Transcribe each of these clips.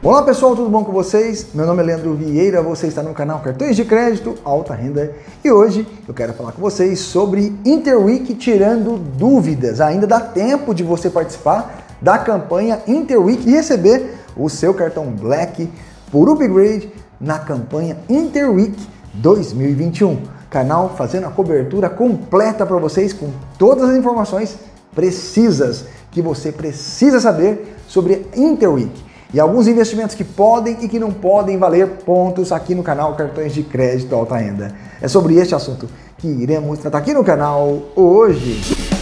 Olá pessoal, tudo bom com vocês? Meu nome é Leandro Vieira, você está no canal Cartões de Crédito Alta Renda e hoje eu quero falar com vocês sobre Interweek tirando dúvidas. Ainda dá tempo de você participar da campanha Interweek e receber o seu cartão Black por upgrade na campanha Interweek 2021. Canal fazendo a cobertura completa para vocês com todas as informações precisas que você precisa saber sobre Interweek. E alguns investimentos que podem e que não podem valer pontos aqui no canal Cartões de Crédito Alta Renda. É sobre este assunto que iremos tratar aqui no canal hoje.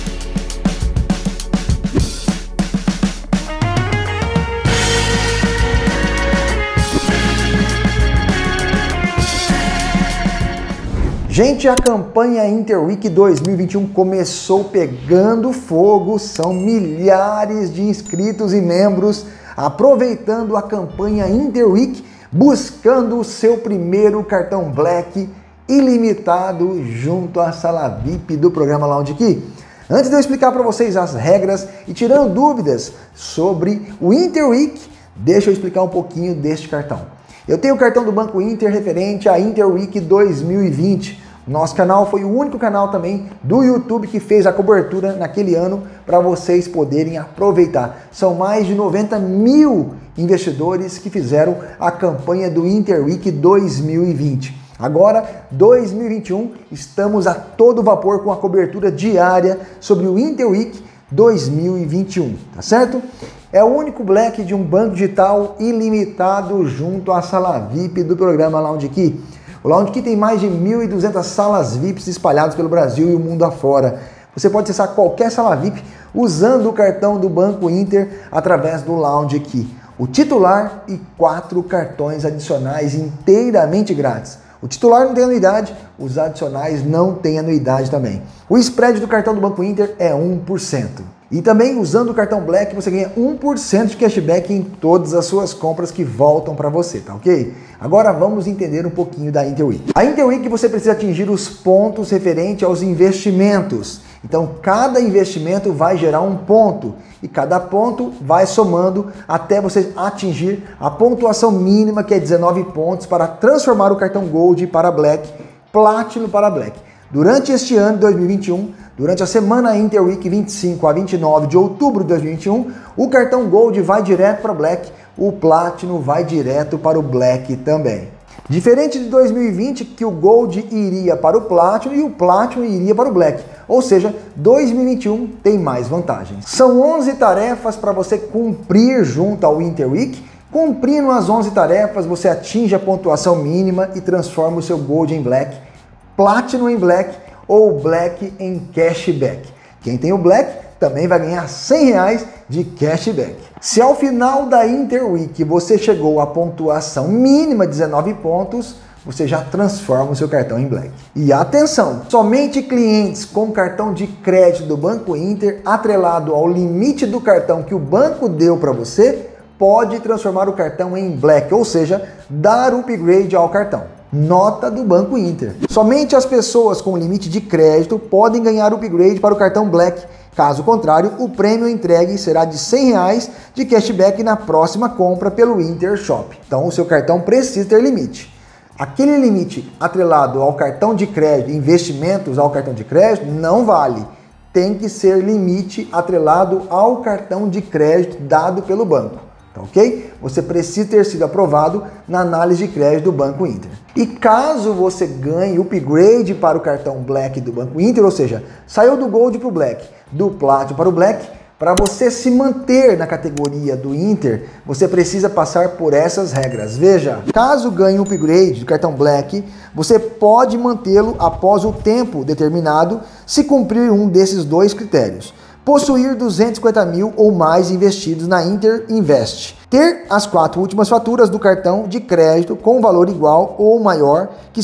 Gente, a campanha Interweek 2021 começou pegando fogo, são milhares de inscritos e membros aproveitando a campanha Interweek, buscando o seu primeiro cartão Black ilimitado junto à sala VIP do programa Lounge Key. Antes de eu explicar para vocês as regras e tirando dúvidas sobre o Interweek, deixa eu explicar um pouquinho deste cartão. Eu tenho o cartão do Banco Inter referente a Interweek 2020. Nosso canal foi o único canal também do YouTube que fez a cobertura naquele ano para vocês poderem aproveitar. São mais de 90 mil investidores que fizeram a campanha do Interweek 2020. Agora, 2021, estamos a todo vapor com a cobertura diária sobre o Interweek 2021, tá certo? É o único Black de um banco digital ilimitado junto à sala VIP do programa Lounge Key. O Lounge Key tem mais de 1.200 salas VIPs espalhadas pelo Brasil e o mundo afora. Você pode acessar qualquer sala VIP usando o cartão do Banco Inter através do Lounge Key. O titular e 4 cartões adicionais inteiramente grátis. O titular não tem anuidade, os adicionais não têm anuidade também. O spread do cartão do Banco Inter é 1%. E também usando o cartão Black você ganha 1% de cashback em todas as suas compras que voltam para você, tá ok? Agora vamos entender um pouquinho da Interweek. A Interweek você precisa atingir os pontos referentes aos investimentos. Então cada investimento vai gerar um ponto e cada ponto vai somando até você atingir a pontuação mínima que é 19 pontos para transformar o cartão Gold para Black, Platinum para Black. Durante este ano de 2021, durante a semana Interweek 25 a 29 de outubro de 2021, o cartão Gold vai direto para Black, o Platinum vai direto para o Black também. Diferente de 2020, que o Gold iria para o Platinum e o Platinum iria para o Black. Ou seja, 2021 tem mais vantagens. São 11 tarefas para você cumprir junto ao Interweek. Cumprindo as 11 tarefas, você atinge a pontuação mínima e transforma o seu Gold em Black, Platinum em Black ou Black em cashback. Quem tem o Black também vai ganhar R$100 de cashback. Se ao final da Interweek você chegou à pontuação mínima de 19 pontos, você já transforma o seu cartão em Black. E atenção, somente clientes com cartão de crédito do Banco Inter atrelado ao limite do cartão que o banco deu para você, pode transformar o cartão em Black, ou seja, dar upgrade ao cartão. Nota do Banco Inter. Somente as pessoas com limite de crédito podem ganhar upgrade para o cartão Black. Caso contrário, o prêmio entregue será de R$100 de cashback na próxima compra pelo Inter Shop. Então o seu cartão precisa ter limite. Aquele limite atrelado ao cartão de crédito, investimentos ao cartão de crédito, não vale. Tem que ser limite atrelado ao cartão de crédito dado pelo banco. Tá ok? Você precisa ter sido aprovado na análise de crédito do Banco Inter. E caso você ganhe upgrade para o cartão Black do Banco Inter, ou seja, saiu do Gold para o Black, do Platinum para o Black, para você se manter na categoria do Inter, você precisa passar por essas regras. Veja, caso ganhe um upgrade do cartão Black, você pode mantê-lo após o tempo determinado se cumprir um desses dois critérios. Possuir 250 mil ou mais investidos na Inter Invest. Ter as 4 últimas faturas do cartão de crédito com valor igual ou maior que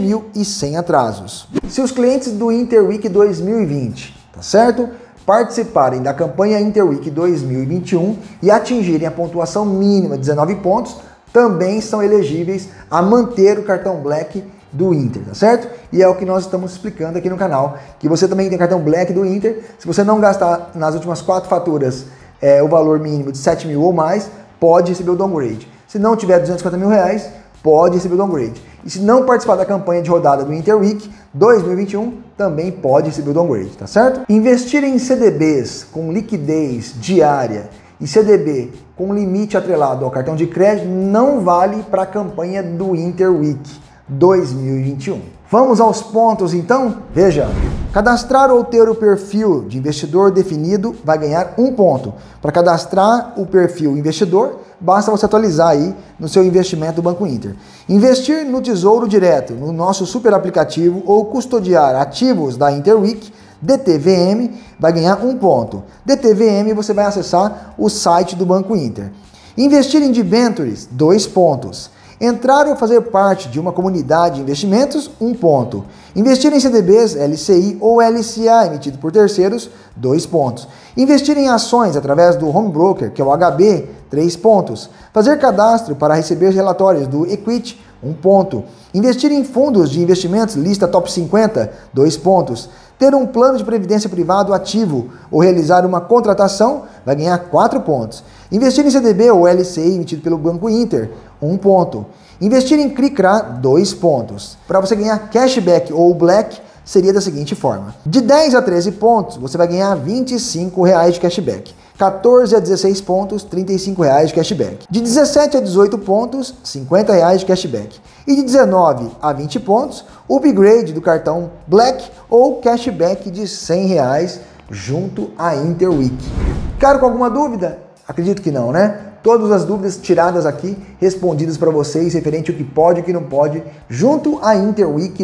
7.100 atrasos. Se os clientes do Interweek 2020, tá certo? Participarem da campanha Interweek 2021 e atingirem a pontuação mínima de 19 pontos, também são elegíveis a manter o cartão Black do Inter, tá certo? E é o que nós estamos explicando aqui no canal, que você também tem cartão Black do Inter. Se você não gastar nas últimas 4 faturas o valor mínimo de 7 mil ou mais, pode receber o downgrade. Se não tiver 250 mil reais, pode receber o downgrade. E se não participar da campanha de rodada do Interweek 2021, também pode receber o downgrade, tá certo? Investir em CDBs com liquidez diária e CDB com limite atrelado ao cartão de crédito não vale para a campanha do Interweek 2021. Vamos aos pontos então? Veja, cadastrar ou ter o perfil de investidor definido vai ganhar 1 ponto. Para cadastrar o perfil investidor, basta você atualizar aí no seu investimento do Banco Inter. Investir no Tesouro Direto, no nosso super aplicativo ou custodiar ativos da Interweek, DTVM, vai ganhar 1 ponto. DTVM você vai acessar o site do Banco Inter. Investir em debentures, 2 pontos. Entrar ou fazer parte de uma comunidade de investimentos, 1 ponto. Investir em CDBs, LCI ou LCA emitido por terceiros, 2 pontos. Investir em ações através do home broker, que é o HB, 3 pontos. Fazer cadastro para receber relatórios do Equity, 1 ponto. Investir em fundos de investimentos, lista top 50, 2 pontos. Ter um plano de previdência privado ativo ou realizar uma contratação, vai ganhar 4 pontos. Investir em CDB ou LCI emitido pelo Banco Inter, 1 ponto. Investir em CRICRA, 2 pontos. Para você ganhar cashback ou black, seria da seguinte forma. De 10 a 13 pontos, você vai ganhar R$ 25 de cashback. 14 a 16 pontos, R$ 35 de cashback. De 17 a 18 pontos, R$ 50 de cashback. E de 19 a 20 pontos, upgrade do cartão Black ou cashback de R$ 100 junto à Interweek. Ficaram com alguma dúvida? Acredito que não, né? Todas as dúvidas tiradas aqui, respondidas para vocês, referente ao que pode e o que não pode, junto à Interweek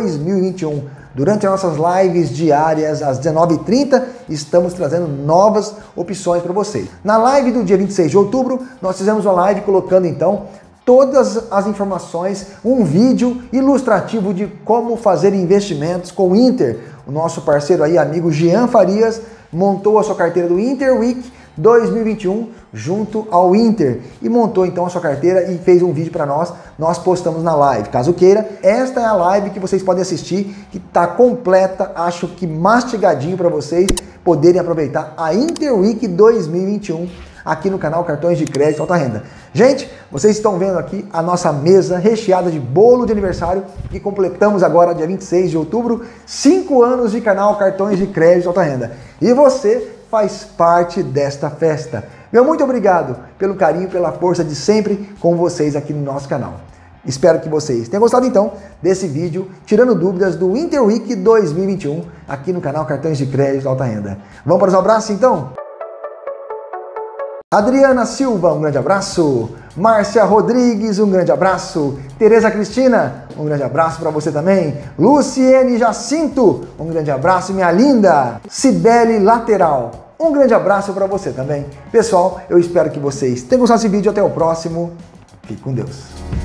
2021. Durante as nossas lives diárias, às 19h30, estamos trazendo novas opções para vocês. Na live do dia 26 de outubro, nós fizemos uma live colocando, então, todas as informações, um vídeo ilustrativo de como fazer investimentos com o Inter. O nosso parceiro aí, amigo Jean Farias, montou a sua carteira do Interweek 2021 junto ao Inter e montou então a sua carteira e fez um vídeo para nós postamos na live. Caso queira, esta é a live que vocês podem assistir, que está completa, acho que mastigadinho para vocês poderem aproveitar a Interweek 2021 aqui no canal Cartões de Crédito Alta Renda. Gente, vocês estão vendo aqui a nossa mesa recheada de bolo de aniversário e completamos agora, dia 26 de outubro, 5 anos de canal Cartões de Crédito Alta Renda. E você faz parte desta festa. Meu muito obrigado pelo carinho, pela força de sempre com vocês aqui no nosso canal. Espero que vocês tenham gostado então desse vídeo, tirando dúvidas do Interweek 2021 aqui no canal Cartões de Crédito Alta Renda. Vamos para os abraços então? Adriana Silva, um grande abraço. Márcia Rodrigues, um grande abraço. Tereza Cristina, um grande abraço para você também. Luciene Jacinto, um grande abraço, minha linda. Cibele Lateral, um grande abraço para você também. Pessoal, eu espero que vocês tenham gostado desse vídeo. Até o próximo. Fique com Deus.